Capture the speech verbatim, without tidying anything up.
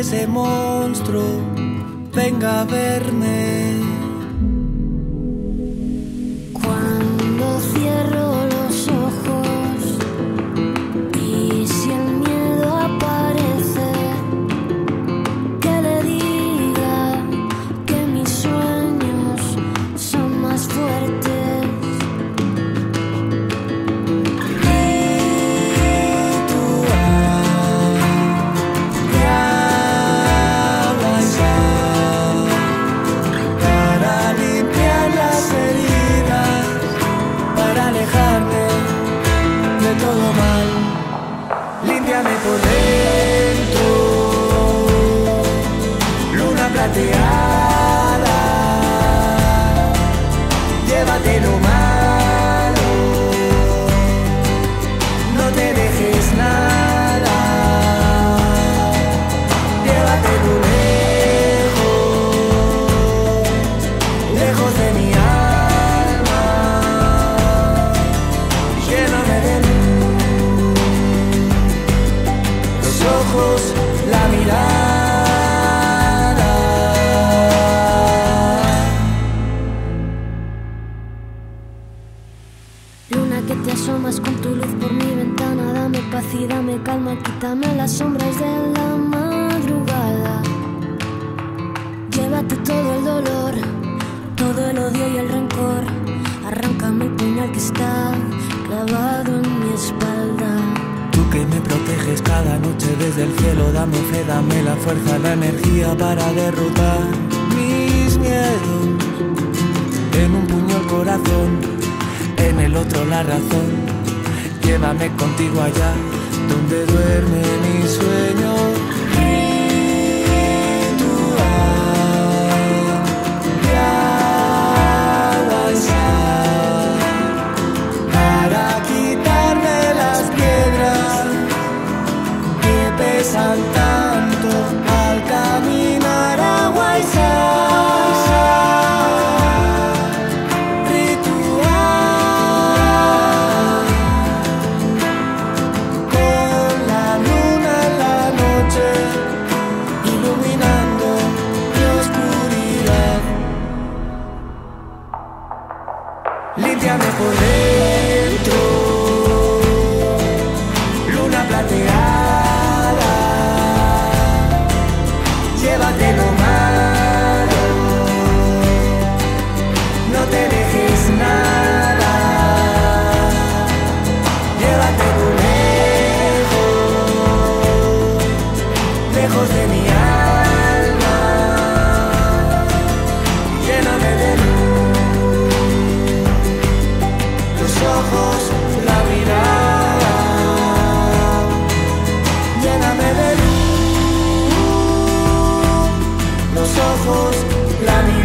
ese monstruo venga a verme. Cuando cierro los ojos y si el miedo aparece, que le diga que mis sueños son más fuertes. Todo mal, límpiame por dentro, luna plateada, llévate lo malo, no te dejes nada, llévatelo lejos, lejos de mi alma, lléname de luz. Ojos, la mirada. Luna que te asomas con tu luz por mi ventana, dame paz y dame calma, quítame las sombras de la madrugada. Llévate todo el dolor, todo el odio y el rencor, arráncame el puñal que está clavado en mi espalda. Tú que me proteges cada noche desde el cielo, dame fe, dame la fuerza, la energía para derrotar mis miedos. En un puño el corazón, en el otro la razón. Llévame contigo allá, donde duerme mi sueño. Pesan tanto al caminar a Guaysar, ritual con la luna en la noche iluminando mi oscuridad. Límpiame por dentro, luna plateada. Llévate lo malo, no te dejes nada, llévatelo lejos, lejos de mi alma, lléname de luz, los ojos, la mirada, lléname de luz. Los ojos, la mirada.